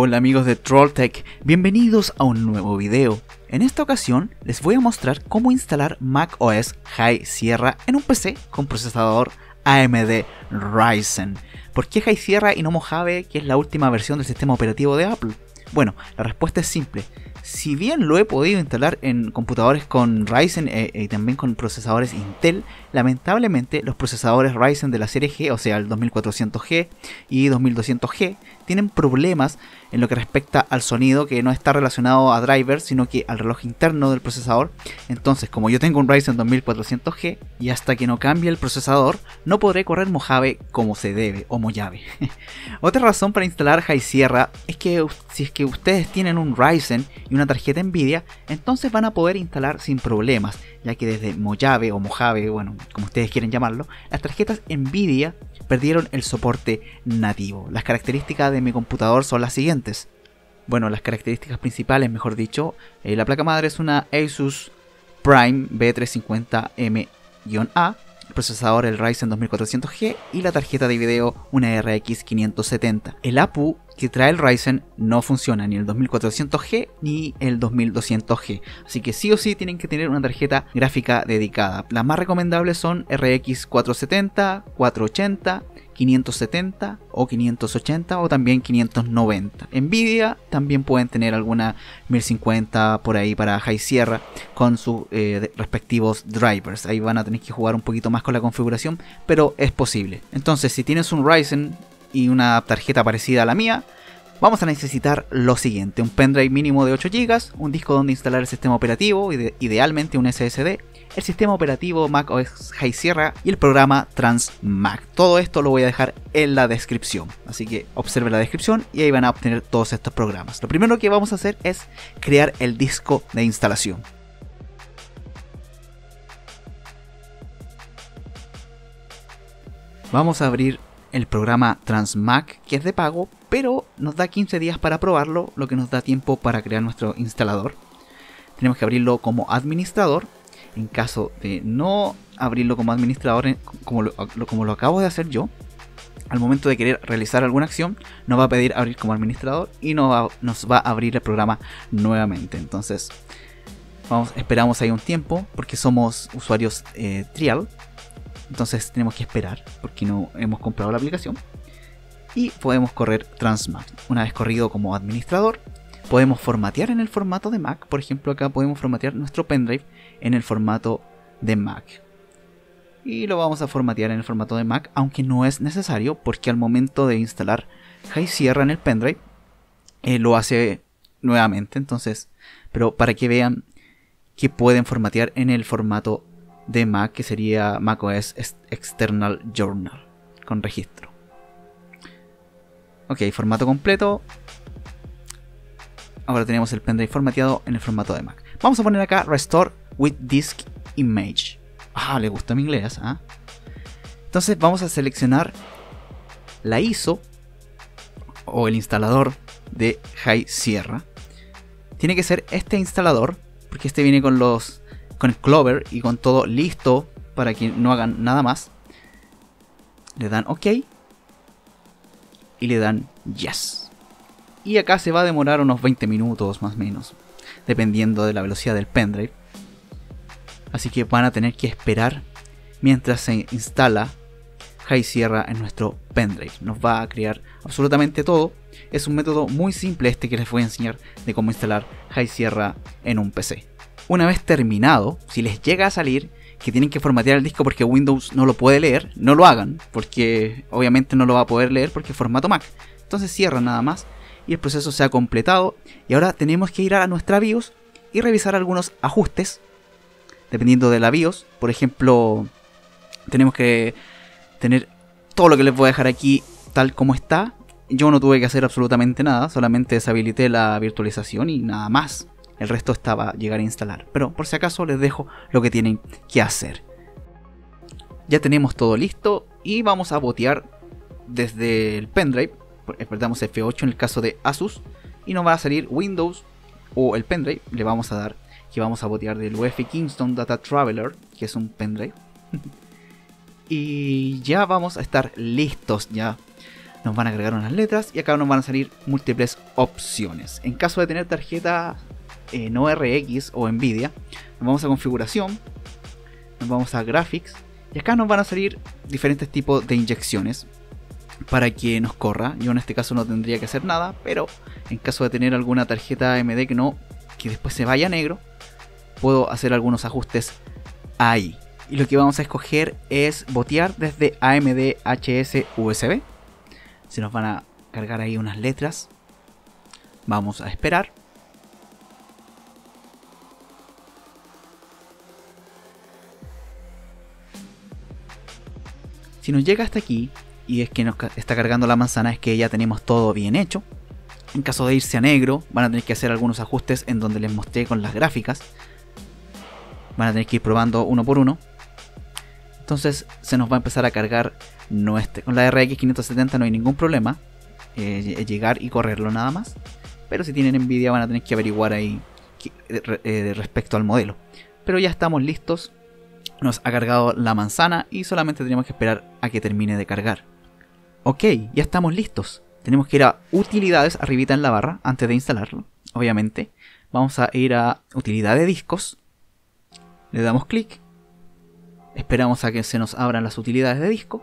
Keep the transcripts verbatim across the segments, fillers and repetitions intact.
Hola amigos de Trolltech, bienvenidos a un nuevo video. En esta ocasión les voy a mostrar cómo instalar macOS High Sierra en un P C con procesador A M D Ryzen. ¿Por qué High Sierra y no Mojave, que es la última versión del sistema operativo de Apple? Bueno, la respuesta es simple. Si bien lo he podido instalar en computadores con Ryzen eh, y también con procesadores Intel, lamentablemente los procesadores Ryzen de la serie G, o sea el dos mil cuatrocientos G y dos mil doscientos G, tienen problemas en lo que respecta al sonido, que no está relacionado a drivers, sino que al reloj interno del procesador. Entonces, como yo tengo un Ryzen dos mil cuatrocientos G, y hasta que no cambie el procesador, no podré correr Mojave como se debe, o Mojave. Otra razón para instalar High Sierra es que si es que ustedes tienen un Ryzen y una tarjeta Nvidia, entonces van a poder instalar sin problemas, ya que desde Mojave o Mojave, bueno, como ustedes quieren llamarlo, las tarjetas Nvidia perdieron el soporte nativo. Las características de mi computador son las siguientes. Bueno, las características principales, mejor dicho, eh, la placa madre es una Asus Prime B trescientos cincuenta M A, el procesador el Ryzen dos mil cuatrocientos G y la tarjeta de video una R X quinientos setenta. El A P U que trae el Ryzen no funciona ni el dos mil cuatrocientos G ni el dos mil doscientos G, así que sí o sí tienen que tener una tarjeta gráfica dedicada. Las más recomendables son R X cuatrocientos setenta, cuatrocientos ochenta, quinientos setenta o quinientos ochenta o también quinientos noventa. Nvidia también pueden tener alguna mil cincuenta por ahí para High Sierra con sus eh, respectivos drivers. Ahí van a tener que jugar un poquito más con la configuración, pero es posible. Entonces, si tienes un Ryzen y una tarjeta parecida a la mía, vamos a necesitar lo siguiente: un pendrive mínimo de ocho gigas, un disco donde instalar el sistema operativo, ide idealmente un S S D, el sistema operativo macOS High Sierra y el programa TransMac. Todo esto lo voy a dejar en la descripción, así que observen la descripción y ahí van a obtener todos estos programas. Lo primero que vamos a hacer es crear el disco de instalación. Vamos a abrir el programa TransMac, que es de pago, pero nos da quince días para probarlo, lo que nos da tiempo para crear nuestro instalador. Tenemos que abrirlo como administrador. En caso de no abrirlo como administrador, como lo, como lo acabo de hacer yo, al momento de querer realizar alguna acción, nos va a pedir abrir como administrador y nos va, nos va a abrir el programa nuevamente. Entonces, vamos, esperamos ahí un tiempo, porque somos usuarios eh, trial. Entonces tenemos que esperar porque no hemos comprado la aplicación. Y podemos correr TransMac. Una vez corrido como administrador, podemos formatear en el formato de Mac. Por ejemplo, acá podemos formatear nuestro pendrive en el formato de Mac. Y lo vamos a formatear en el formato de Mac, aunque no es necesario, porque al momento de instalar High Sierra en el pendrive, eh, lo hace nuevamente. Entonces, pero para que vean que pueden formatear en el formato de Mac, que sería macOS External Journal con registro. Ok, formato completo. Ahora tenemos el pendrive formateado en el formato de Mac. Vamos a poner acá Restore with Disk Image. Ah, le gustó mi inglés, ¿eh? Entonces vamos a seleccionar la I S O o el instalador de High Sierra. Tiene que ser este instalador, porque este viene con los con el Clover y con todo listo para que no hagan nada más. Le dan OK y le dan Yes. Y acá se va a demorar unos veinte minutos más o menos, dependiendo de la velocidad del pendrive. Así que van a tener que esperar mientras se instala High Sierra en nuestro pendrive. Nos va a crear absolutamente todo. Es un método muy simple este que les voy a enseñar de cómo instalar High Sierra en un P C. Una vez terminado, si les llega a salir que tienen que formatear el disco porque Windows no lo puede leer, no lo hagan, porque obviamente no lo va a poder leer porque es formato Mac. Entonces cierran nada más y el proceso se ha completado. Y ahora tenemos que ir a nuestra BIOS y revisar algunos ajustes dependiendo de la BIOS. Por ejemplo, tenemos que tener todo lo que les voy a dejar aquí tal como está. Yo no tuve que hacer absolutamente nada, solamente deshabilité la virtualización y nada más. El resto estaba a llegar a instalar, pero por si acaso les dejo lo que tienen que hacer. Ya tenemos todo listo y vamos a botear desde el pendrive. Apretamos F ocho en el caso de Asus y nos va a salir Windows o el pendrive. Le vamos a dar que vamos a botear del U E F I Kingston Data Traveler, que es un pendrive. Y ya vamos a estar listos ya nos van a cargar unas letras y acá nos van a salir múltiples opciones. En caso de tener tarjeta eh, no R X o Nvidia, nos vamos a configuración, nos vamos a graphics y acá nos van a salir diferentes tipos de inyecciones para que nos corra. Yo en este caso no tendría que hacer nada, pero en caso de tener alguna tarjeta A M D que no, que después se vaya a negro, puedo hacer algunos ajustes ahí. Y lo que vamos a escoger es botear desde A M D H S U S B. Se nos van a cargar ahí unas letras. Vamos a esperar. Si nos llega hasta aquí y es que nos está cargando la manzana, es que ya tenemos todo bien hecho. En caso de irse a negro, van a tener que hacer algunos ajustes en donde les mostré con las gráficas. Van a tener que ir probando uno por uno. Entonces se nos va a empezar a cargar nuestra. Con la R X quinientos setenta no hay ningún problema. Eh, llegar y correrlo nada más. Pero si tienen Nvidia van a tener que averiguar ahí que, eh, respecto al modelo. Pero ya estamos listos. Nos ha cargado la manzana y solamente tenemos que esperar a que termine de cargar. Ok, ya estamos listos. Tenemos que ir a utilidades arribita en la barra antes de instalarlo. Obviamente. Vamos a ir a utilidad de discos. Le damos clic. Esperamos a que se nos abran las utilidades de disco.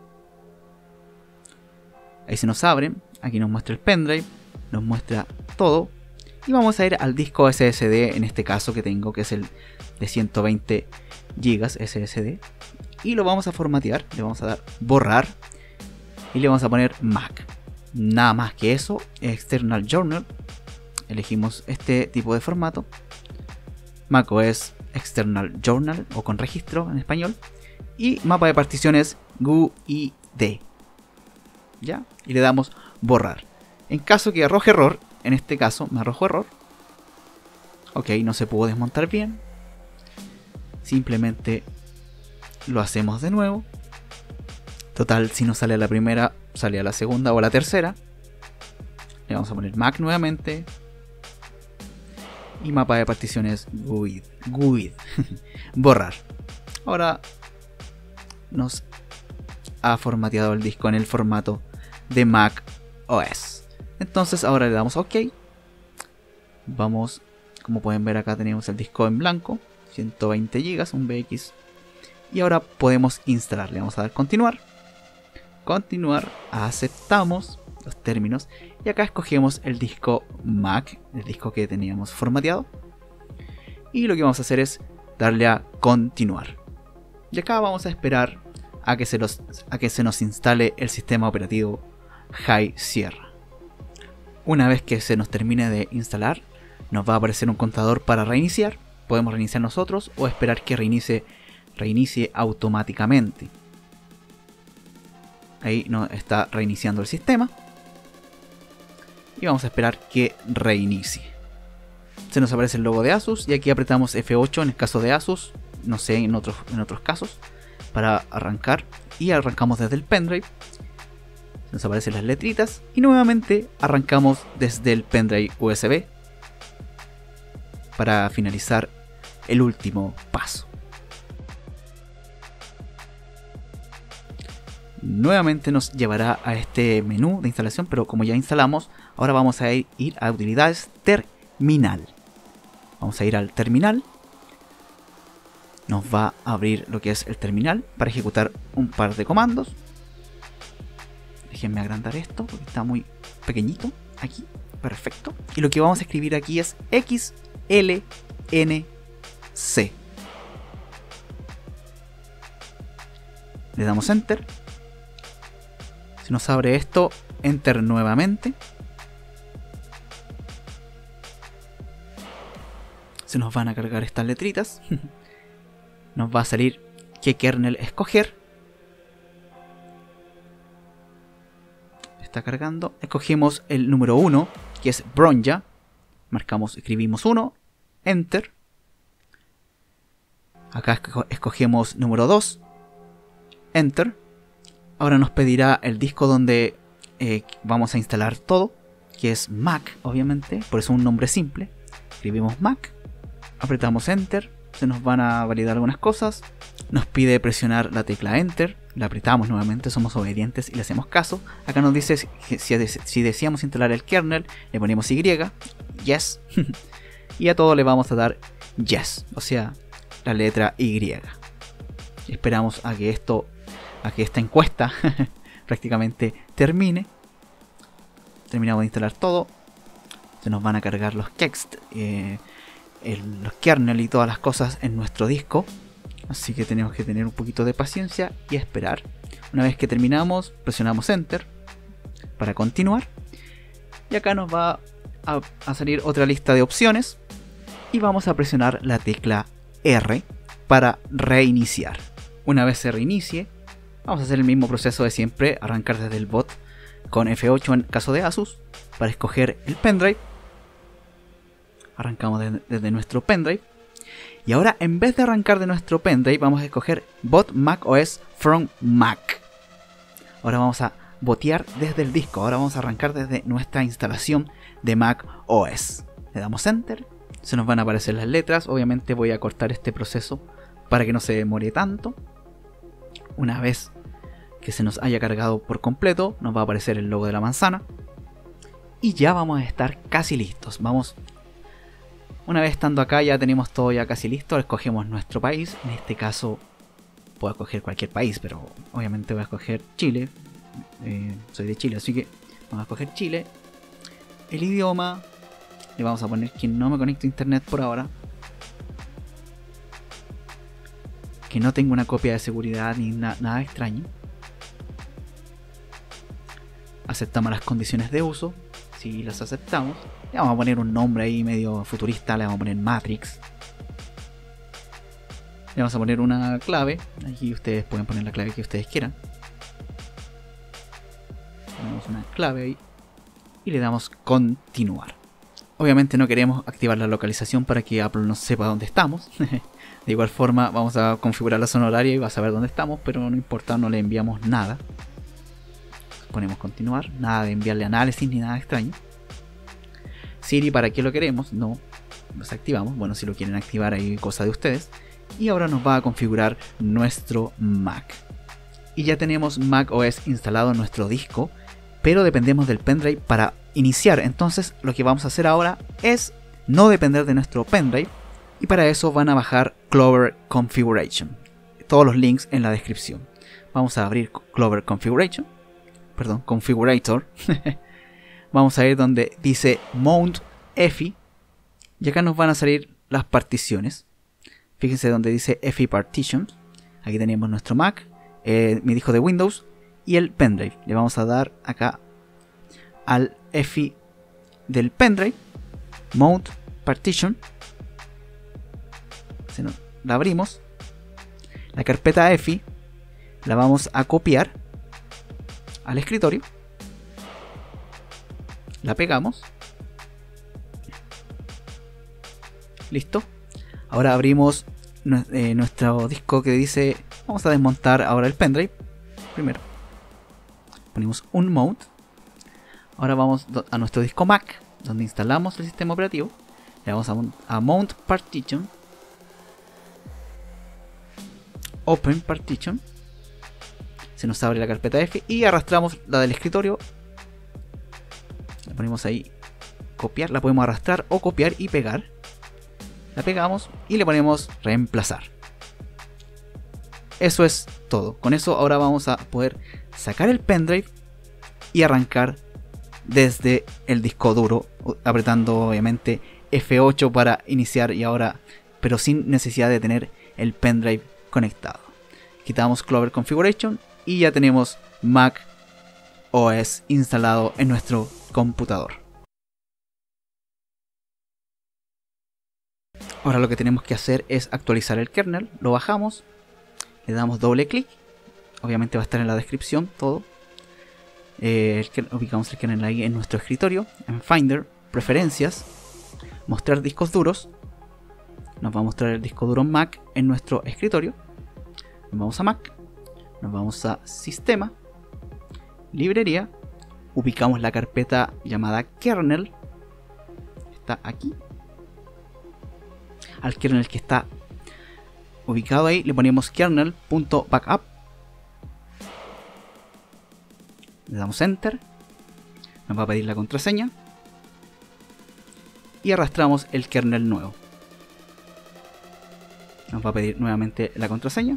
Ahí se nos abren. Aquí nos muestra el pendrive. Nos muestra todo. Y vamos a ir al disco S S D. En este caso que tengo, que es el de ciento veinte gigas S S D. Y lo vamos a formatear. Le vamos a dar borrar. Y le vamos a poner Mac. Nada más que eso. External Journal. Elegimos este tipo de formato. macOS External Journal o con registro en español. Y mapa de particiones G U I D. ¿Ya? Y le damos borrar. En caso que arroje error, en este caso me arrojó error. Ok, no se pudo desmontar bien. Simplemente lo hacemos de nuevo. Total, si no sale a la primera, sale a la segunda o a la tercera. Le vamos a poner Mac nuevamente. Y mapa de particiones G U I D. G U I D. Borrar. Ahora nos ha formateado el disco en el formato de Mac O S. Entonces ahora le damos OK. Vamos, como pueden ver acá tenemos el disco en blanco. ciento veinte gigas, un V X. Y ahora podemos instalar. Le vamos a dar continuar. Continuar. Aceptamos los términos. Y acá escogemos el disco Mac, el disco que teníamos formateado. Y lo que vamos a hacer es darle a continuar. Y acá vamos a esperar a que se, los, a que se nos instale el sistema operativo High Sierra. Una vez que se nos termine de instalar, nos va a aparecer un contador para reiniciar. Podemos reiniciar nosotros o esperar que reinicie, reinicie automáticamente. Ahí nos está reiniciando el sistema. Y vamos a esperar que reinicie. Se nos aparece el logo de Asus y aquí apretamos F ocho en el caso de Asus. No sé en otros, en otros casos. Para arrancar. Y arrancamos desde el pendrive. Se nos aparecen las letritas. Y nuevamente arrancamos desde el pendrive U S B. Para finalizar el último paso. Nuevamente nos llevará a este menú de instalación, pero como ya instalamos, ahora vamos a ir, ir a utilidades terminal. Vamos a ir al terminal. Nos va a abrir lo que es el terminal para ejecutar un par de comandos. Déjenme agrandar esto porque está muy pequeñito aquí. Perfecto. Y lo que vamos a escribir aquí es X L N C. Le damos Enter. Si nos abre esto, Enter nuevamente. Se nos van a cargar estas letritas. Nos va a salir qué kernel escoger. Está cargando. Escogemos el número uno, que es Bronja. Marcamos, escribimos uno. Enter. Acá escogemos número dos. Enter. Ahora nos pedirá el disco donde eh, vamos a instalar todo, que es Mac, obviamente, por eso un nombre simple. Escribimos Mac, apretamos Enter, se nos van a validar algunas cosas, nos pide presionar la tecla Enter, Le apretamos nuevamente, somos obedientes y le hacemos caso. Acá nos dice si, si, si deseamos instalar el kernel, le ponemos Y, yes, y a todo le vamos a dar yes, o sea, la letra Y. Esperamos a que esto, a que esta encuesta prácticamente termine. Terminamos de instalar todo. Se nos van a cargar los kexts, eh, el, los kernel y todas las cosas en nuestro disco. Así que tenemos que tener un poquito de paciencia y esperar. Una vez que terminamos, presionamos Enter para continuar. Y acá nos va a, a salir otra lista de opciones. Y vamos a presionar la tecla R para reiniciar. Una vez se reinicie, vamos a hacer el mismo proceso de siempre. Arrancar desde el bot con F ocho en caso de Asus. Para escoger el pendrive. Arrancamos de, desde nuestro pendrive. Y ahora, en vez de arrancar de nuestro pendrive, vamos a escoger Bot macOS from Mac. Ahora vamos a botear desde el disco. Ahora vamos a arrancar desde nuestra instalación de macOS. Le damos Enter. Se nos van a aparecer las letras. Obviamente voy a cortar este proceso para que no se demore tanto. Una vez que se nos haya cargado por completo, nos va a aparecer el logo de la manzana. Y ya vamos a estar casi listos. Vamos... Una vez estando acá ya tenemos todo ya casi listo. Escogemos nuestro país. En este caso puedo escoger cualquier país, pero obviamente voy a escoger Chile. Eh, soy de Chile, así que vamos a escoger Chile. El idioma. Le vamos a poner que no me conecto a internet por ahora. Que no tengo una copia de seguridad ni na nada extraño. Aceptamos las condiciones de uso. Si las aceptamos, le vamos a poner un nombre ahí medio futurista, le vamos a poner Matrix. Le vamos a poner una clave. Aquí ustedes pueden poner la clave que ustedes quieran. Ponemos una clave ahí y le damos continuar. Obviamente no queremos activar la localización para que Apple no sepa dónde estamos. De igual forma vamos a configurar la zona horaria y va a saber dónde estamos, pero no importa, no le enviamos nada. Ponemos continuar, nada de enviarle análisis ni nada extraño. Siri, ¿para qué lo queremos? No, desactivamos. Bueno, si lo quieren activar ahí, cosa de ustedes. Y ahora nos va a configurar nuestro Mac. Y ya tenemos macOS instalado en nuestro disco, pero dependemos del pendrive para iniciar. Entonces lo que vamos a hacer ahora es no depender de nuestro pendrive. Y para eso van a bajar Clover Configuration. Todos los links en la descripción. Vamos a abrir Clover Configuration. Perdón, Configurator. Vamos a ir donde dice Mount F I. Y acá nos van a salir las particiones. Fíjense donde dice F I Partition. Aquí tenemos nuestro Mac, eh, mi disco de Windows y el pendrive. Le vamos a dar acá al F I del pendrive. Mount Partition. Se nos, la abrimos. La carpeta F I la vamos a copiar al escritorio. La pegamos. Listo. Ahora abrimos eh, nuestro disco que dice... Vamos a desmontar ahora el pendrive. Primero. Ponemos un mount. Ahora vamos a nuestro disco Mac, donde instalamos el sistema operativo. Le vamos a, a Mount Partition. Open Partition. Se nos abre la carpeta F y arrastramos la del escritorio. La ponemos ahí, copiar, la podemos arrastrar o copiar y pegar. La pegamos y le ponemos reemplazar. Eso es todo. Con eso ahora vamos a poder sacar el pendrive y arrancar desde el disco duro, apretando obviamente F ocho para iniciar y ahora, pero sin necesidad de tener el pendrive conectado. Quitamos Clover Configuration y ya tenemos Mac O S instalado en nuestro computador. Ahora lo que tenemos que hacer es actualizar el kernel. Lo bajamos, le damos doble clic. Obviamente va a estar en la descripción todo. Eh, el, ubicamos el kernel ahí en nuestro escritorio. En Finder, Preferencias, Mostrar discos duros. Nos va a mostrar el disco duro Mac en nuestro escritorio. Nos vamos a Mac. Nos vamos a Sistema, Librería. Ubicamos la carpeta llamada kernel. Está aquí. Al kernel que está ubicado ahí le ponemos kernel.backup. Le damos Enter. Nos va a pedir la contraseña. Y arrastramos el kernel nuevo. Nos va a pedir nuevamente la contraseña.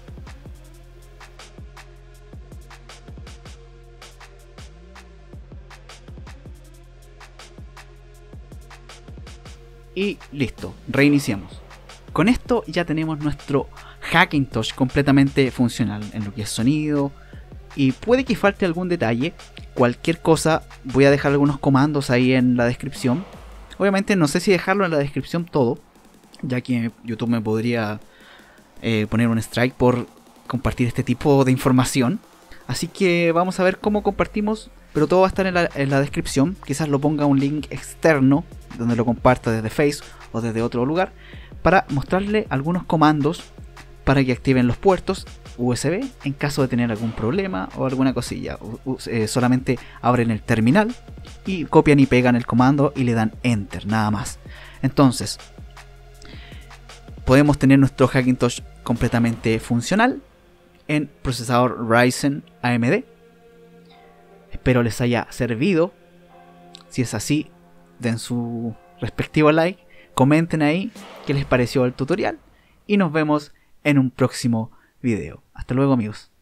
Y listo, reiniciamos. Con esto ya tenemos nuestro Hackintosh completamente funcional en lo que es sonido. Y puede que falte algún detalle. Cualquier cosa, voy a dejar algunos comandos ahí en la descripción. Obviamente no sé si dejarlo en la descripción todo, ya que YouTube me podría eh, poner un strike por compartir este tipo de información. Así que vamos a ver cómo compartimos, pero todo va a estar en la, en la descripción. Quizás lo ponga un link externo donde lo comparta desde Face o desde otro lugar, para mostrarle algunos comandos para que activen los puertos U S B en caso de tener algún problema o alguna cosilla. Eh, solamente abren el terminal y copian y pegan el comando y le dan Enter, nada más. Entonces podemos tener nuestro Hackintosh completamente funcional en procesador Ryzen A M D. Espero les haya servido. Si es así, den su respectivo like, comenten ahí qué les pareció el tutorial y nos vemos en un próximo video. Hasta luego, amigos.